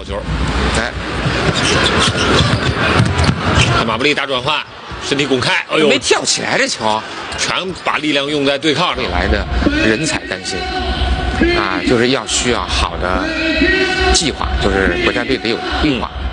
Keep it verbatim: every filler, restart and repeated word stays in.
球。 哎， 马布里打转换，身体拱开，哎呦， 没跳起来这球， 全把力量用在对抗上。 未来的人才担心啊，就是要需要好的计划，就是国家队得有规划。嗯